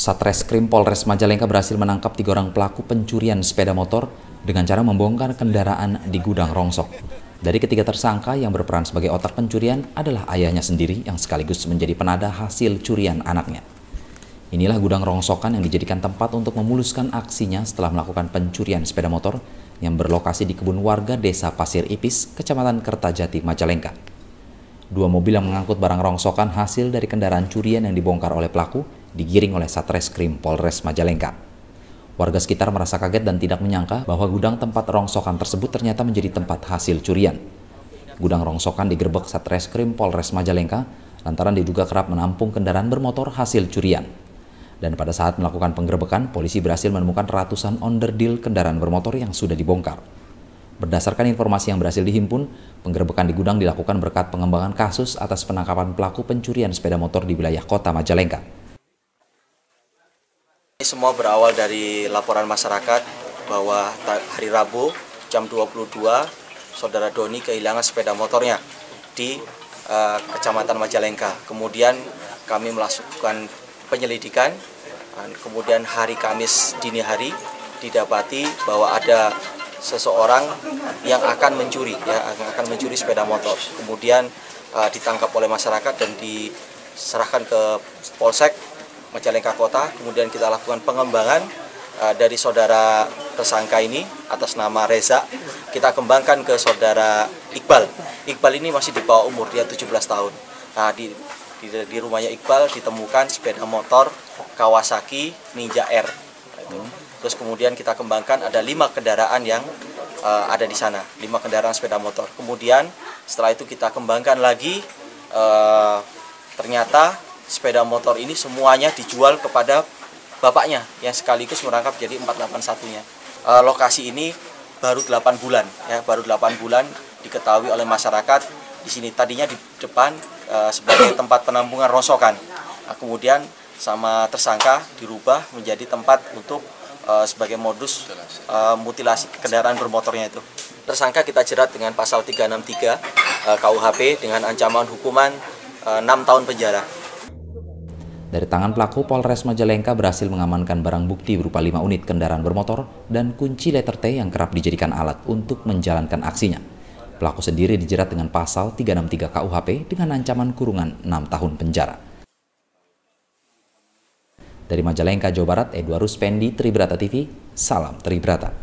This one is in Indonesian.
Satreskrim Polres Majalengka berhasil menangkap 3 orang pelaku pencurian sepeda motor dengan cara membongkar kendaraan di gudang rongsok. Dari ketiga tersangka yang berperan sebagai otak pencurian adalah ayahnya sendiri yang sekaligus menjadi penada hasil curian anaknya. Inilah gudang rongsokan yang dijadikan tempat untuk memuluskan aksinya setelah melakukan pencurian sepeda motor yang berlokasi di kebun warga Desa Pasir Ipis, Kecamatan Kertajati, Majalengka. 2 mobil yang mengangkut barang rongsokan hasil dari kendaraan curian yang dibongkar oleh pelaku digiring oleh Satreskrim Polres Majalengka. Warga sekitar merasa kaget dan tidak menyangka bahwa gudang tempat rongsokan tersebut ternyata menjadi tempat hasil curian. Gudang rongsokan digerebek Satreskrim Polres Majalengka lantaran diduga kerap menampung kendaraan bermotor hasil curian. Dan pada saat melakukan penggerebekan, polisi berhasil menemukan ratusan onderdil kendaraan bermotor yang sudah dibongkar. Berdasarkan informasi yang berhasil dihimpun, penggerebekan di gudang dilakukan berkat pengembangan kasus atas penangkapan pelaku pencurian sepeda motor di wilayah kota Majalengka. Ini semua berawal dari laporan masyarakat bahwa hari Rabu jam 22, Saudara Doni kehilangan sepeda motornya di Kecamatan Majalengka. Kemudian kami melakukan penyelidikan, kemudian hari Kamis dini hari didapati bahwa ada seseorang yang akan mencuri, sepeda motor. Kemudian ditangkap oleh masyarakat dan diserahkan ke Polsek Majalengka Kota. Kemudian kita lakukan pengembangan dari saudara tersangka ini atas nama Reza. Kita kembangkan ke saudara Iqbal. Iqbal ini masih di bawah umur, dia 17 tahun. Nah, di rumahnya Iqbal ditemukan sepeda motor Kawasaki Ninja R. Terus kemudian kita kembangkan ada 5 kendaraan yang ada di sana, 5 kendaraan sepeda motor. Kemudian setelah itu kita kembangkan lagi, ternyata sepeda motor ini semuanya dijual kepada bapaknya yang sekaligus merangkap jadi 481-nya. Lokasi ini baru 8 bulan, baru 8 bulan diketahui oleh masyarakat. Di sini tadinya di depan sebagai tempat penampungan rongsokan. Nah, kemudian sama tersangka dirubah menjadi tempat untuk sebagai modus mutilasi kendaraan bermotornya itu. Tersangka kita jerat dengan pasal 363 KUHP dengan ancaman hukuman 6 tahun penjara. Dari tangan pelaku, Polres Majalengka berhasil mengamankan barang bukti berupa 5 unit kendaraan bermotor dan kunci letter T yang kerap dijadikan alat untuk menjalankan aksinya. Pelaku sendiri dijerat dengan pasal 363 KUHP dengan ancaman kurungan 6 tahun penjara. Dari Majalengka, Jawa Barat, Edward Ruspendi, Tribrata TV, salam Tribrata.